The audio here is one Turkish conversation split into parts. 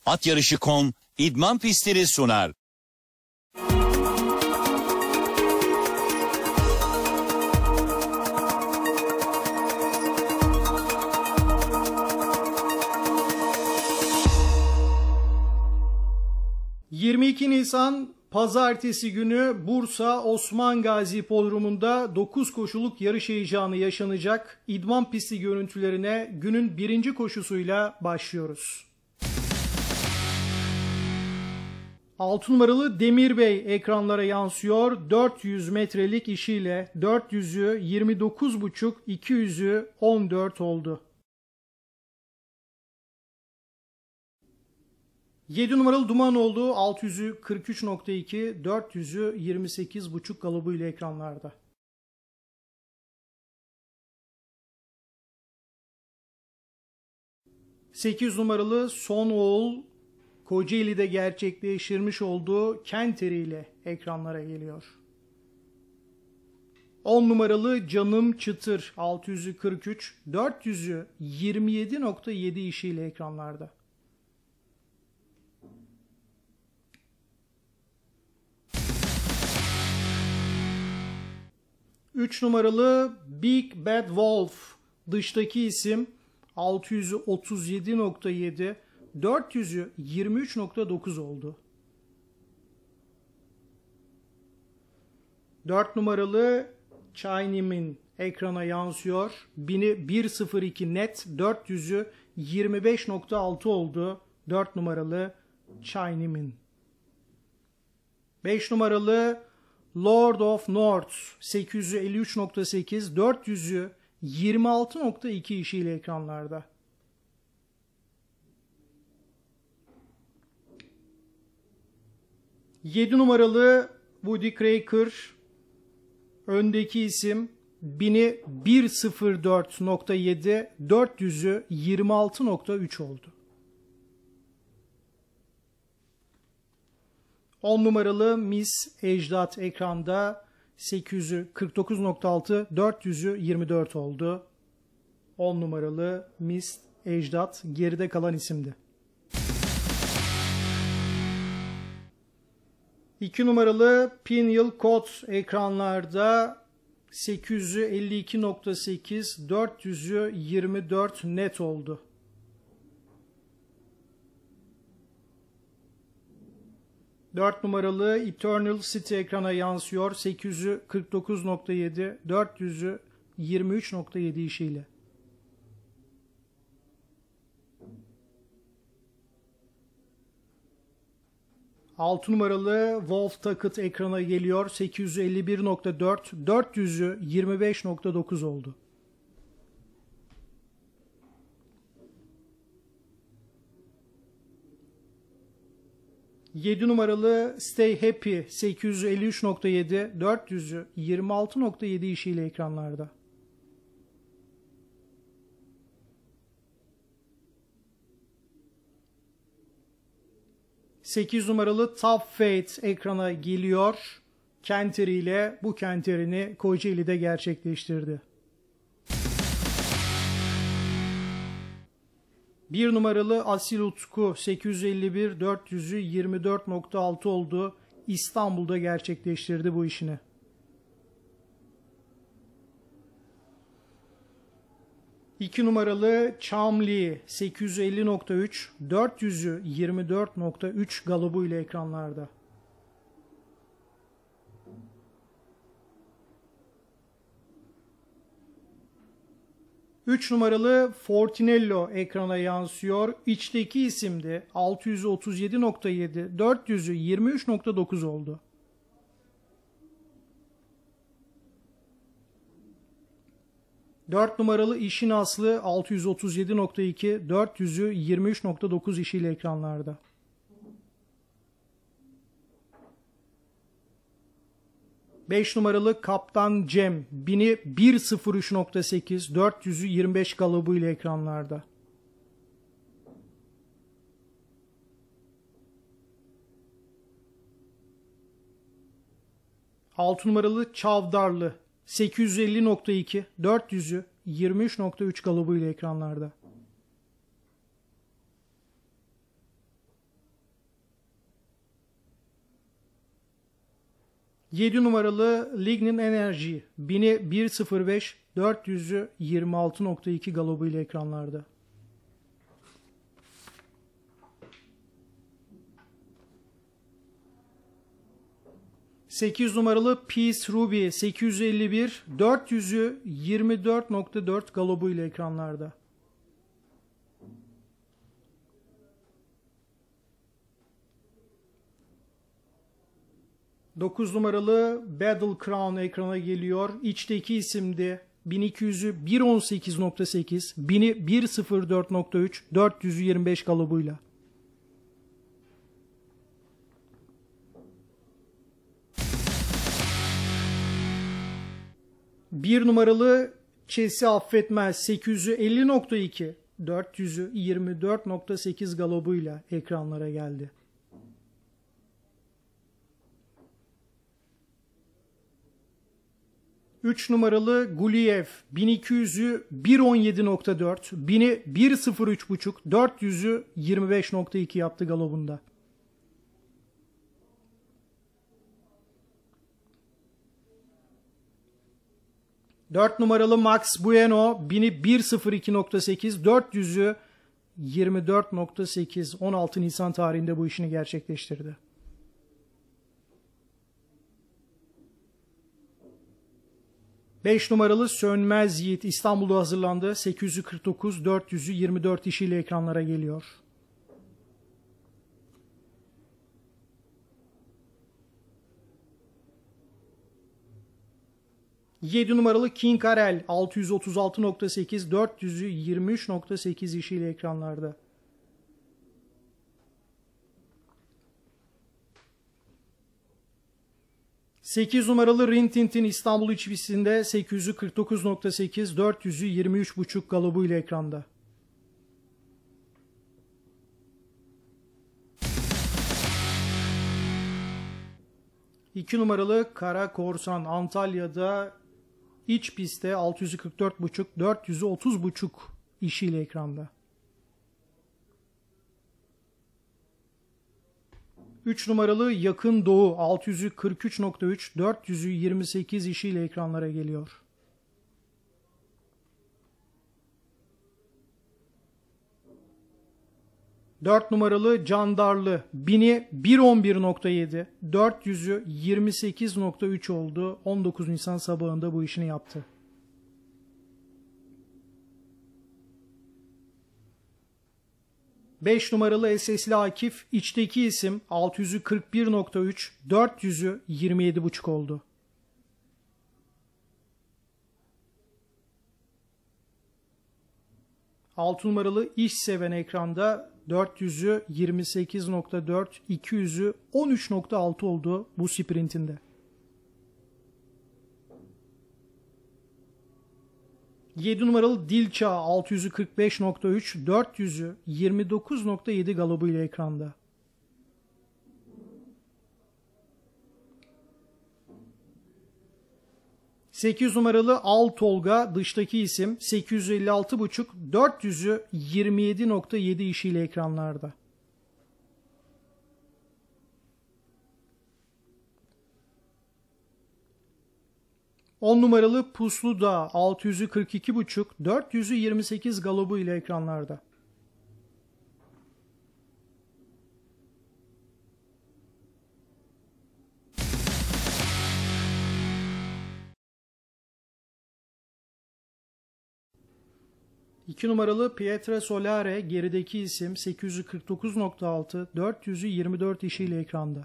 Atyarışı.com idman pistleri sunar. ...22 Nisan Pazartesi günü Bursa Osman Gazi Podrumu'nda 9 koşuluk yarış heyecanı yaşanacak. İdman pisti görüntülerine günün birinci koşusuyla başlıyoruz. 6 numaralı Demir Bey ekranlara yansıyor. 400 metrelik işiyle 400'ü 29,5, 200'ü 14 oldu. 7 numaralı Dumanoğlu 600'ü 43,2, 400'ü 28,5 kalıbıyla ekranlarda. Sekiz numaralı Son Oğul Kocaeli'de gerçekleştirmiş olduğu Kenteri ile ekranlara geliyor. 10 numaralı Canım Çıtır 600'ü 43, 400'ü 27,7 işiyle ekranlarda. 3 numaralı Big Bad Wolf dıştaki isim 600'ü 37,7, 400'ü 23,9 oldu. 4 numaralı Chinaman ekrana yansıyor. 1000'i 1,02 net, 400'ü 25,6 oldu. 4 numaralı Chinaman. 5 numaralı Lord of North 853,8, 400'ü 26,2 işiyle ekranlarda. Yedi numaralı Woody Cracker öndeki isim 1000'i 1,04,7, 400'ü 26,3 oldu. 10 numaralı Miss Ecdat ekranda 800'ü 49,6, 400'ü 24 oldu. 10 numaralı Miss Ecdat geride kalan isimdi. 2 numaralı Pineal Code ekranlarda 800'ü 52,8, 400'ü 24 net oldu. 4 numaralı Eternal City ekrana yansıyor. 800'ü 49,7, 400'ü 23,7 işiyle. Altı numaralı Wolf Tucket ekrana geliyor. 851,4, 400'ü 25,9 oldu. 7 numaralı Stay Happy 853,7, 400'ü 26,7 işiyle ekranlarda. Sekiz numaralı Top Fate ekrana geliyor. Kenteri ile bu Kenteri'ni Kocaeli'de gerçekleştirdi. 1 numaralı Asil Utku 851, 400'ü 24,6 oldu. İstanbul'da gerçekleştirdi bu işini. İki numaralı Chamli 850,3, 400'ü 24,3 galibuyla ekranlarda. 3 numaralı Fortinello ekrana yansıyor. İçteki isimdi. 637,7, 400'ü 23,9 oldu. Dört numaralı İşin Aslı 637,2, 400'ü 23,9 işiyle ekranlarda. 5 numaralı Kaptan Cem 1000'i 1,03,8, 400'ü 25 kalıbıyla ekranlarda. 6 numaralı Çavdarlı 850,2, 400'ü 23,3 kalıbıyla ekranlarda. 7 numaralı Lignin Energy 1000'i 1.05, 400'ü 26.2 galobu ile ekranlarda. Sekiz numaralı Peace Ruby 851, 400'ü 24.4 galobu ile ekranlarda. 9 numaralı Battle Crown ekrana geliyor. İçteki isimdi. 1200'ü 1.18.8, 1000'i 1.04.3, 400'ü 25 galobuyla. Bir numaralı Chelsea affetmez 800'ü 50.2, 400'ü 24.8 galobuyla ekranlara geldi. 3 numaralı Guliev 1200'ü 1.17.4, 1000'i 1.03.5, 400'ü 25.2 yaptı galobunda. Dört numaralı Max Bueno 1000'i 1.02.8, 400'ü 24.8, 16 Nisan tarihinde bu işini gerçekleştirdi. 5 numaralı Sönmez Yiğit İstanbul'da hazırlandı. 849, 400'ü 24 dişiyle ekranlara geliyor. Yedi numaralı King Arel 636.8, 400'ü 23.8 dişiyle ekranlarda. 8 numaralı Rintintin İstanbul iç pistinde 849.8, 400'ü 23.5 galobu ile ekranda. İki numaralı Kara Korsan Antalya'da iç pistte 644.5, 400'ü 30.5 işiyle ekranda. 3 numaralı Yakın Doğu 600'ü 43.3, 400'ü 28 işiyle ekranlara geliyor. Dört numaralı Candarlı 1000'i 1.11.7, 400'ü 28.3 oldu. 19 Nisan sabahında bu işini yaptı. 5 numaralı SS'li Akif içteki isim 600'ü 41.3, 400'ü 27.5 oldu. Altı numaralı İş Seven ekranda 400'ü 28.4, 200'ü 13.6 oldu bu sprintinde. 7 numaralı Dilça 600'ü 45.3, 400'ü 29.7 galobu ile ekranda. Sekiz numaralı Al Tolga dıştaki isim 856.5, 400'ü 27.7 işiyle ekranlarda. 10 numaralı Puslu Dağ 600'ü 42.5, 400'ü 28 galobu ile ekranlarda. İki numaralı Pietra Solare gerideki isim 849.6, 400'ü 24 işiyle ekranda.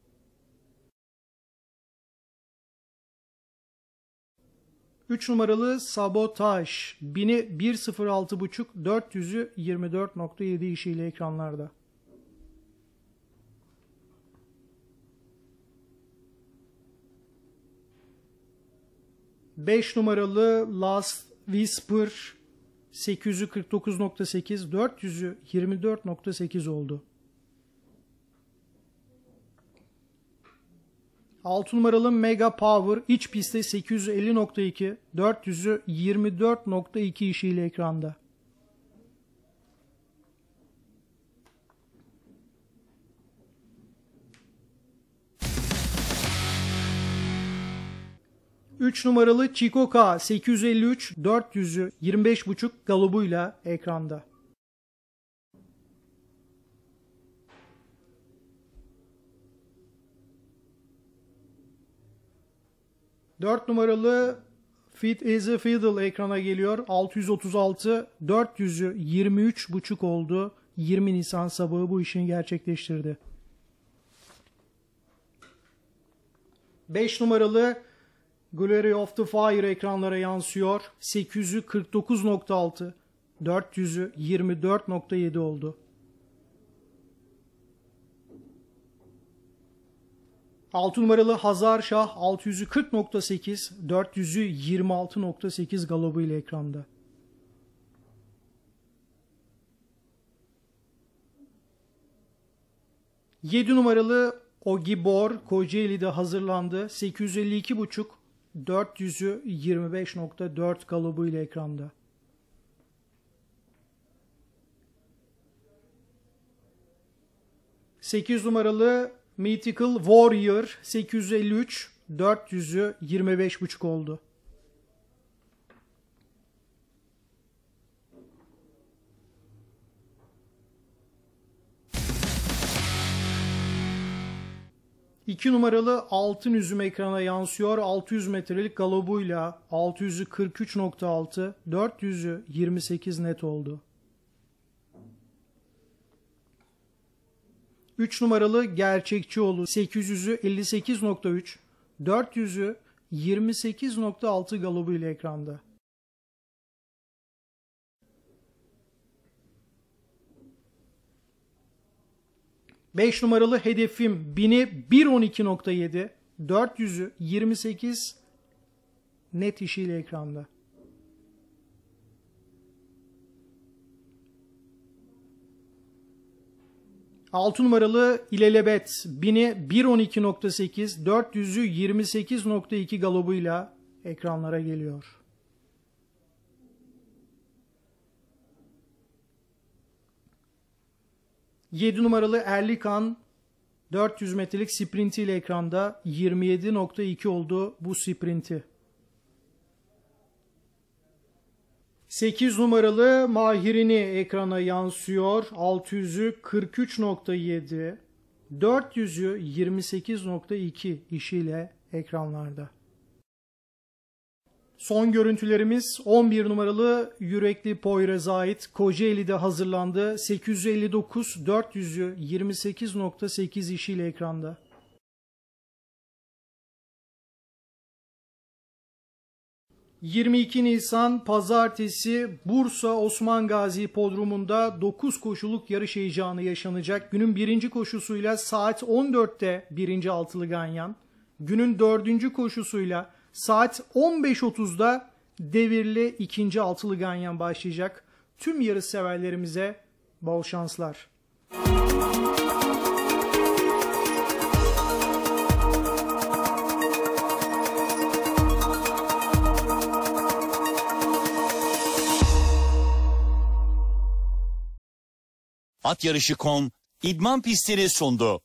3 numaralı Sabotaj 1000'i 1.06.5, 400'ü 24.7 işiyle ekranlarda. Beş numaralı Last Whisper 849.8, 400'ü 24.8 oldu. 6 numaralı Mega Power iç pistte 850.2, 400'ü 24.2 işiyle ekranda. 3 numaralı Chico K 853 400'ü 25,5 galobuyla ekranda. Dört numaralı Fit is a Fiddle ekrana geliyor. 636 400'ü 23,5 oldu. 20 Nisan sabahı bu işini gerçekleştirdi. 5 numaralı Glory of the Fire ekranlara yansıyor. 800'ü 49,6 400'ü 24,7 oldu. 6 numaralı Hazar Şah 600'ü 40,8 400'ü 26,8 galobu ile ekranda. Yedi numaralı Ogibor Kocaeli'de hazırlandı. 852,5 400'ü 25,4 galobu ile ekranda. Sekiz numaralı Mythical Warrior 853 400'ü 25,5 oldu. İki numaralı Altın Üzüm ekrana yansıyor. 600 metrelik galobuyla 600'ü 43,6 400'ü 28 net oldu. 3 numaralı Gerçekçioğlu 800'ü 58,3 400'ü 28,6 galobu ile ekranda. Beş numaralı Hedefim 1000'i 1.12,7 400'ü 28 net işiyle ekranda. 6 numaralı İlelebet 1000'i 1.12,8 400'ü 28,2 galobuyla ekranlara geliyor. Yedi numaralı Erlikan 400 metrelik sprintiyle ekranda 27,2 oldu bu sprinti. 8 numaralı Mahirini ekrana yansıyor. 600'ü 43,7 400'ü 28,2 işiyle ekranlarda. Son görüntülerimiz 11 numaralı Yürekli Poyraz'a ait. Kocaeli'de hazırlandı. 859 400'ü 28,8 işiyle ekranda. ...22 Nisan Pazartesi Bursa Osman Gazi Hipodromu'nda 9 koşuluk yarış heyecanı yaşanacak. Günün birinci koşusuyla saat 14'te birinci altılı ganyan. Günün dördüncü koşusuyla saat 15.30'da devirli ikinci altılı ganyan başlayacak. Tüm yarış severlerimize bol şanslar. Atyarışı.com idman pistleri sundu.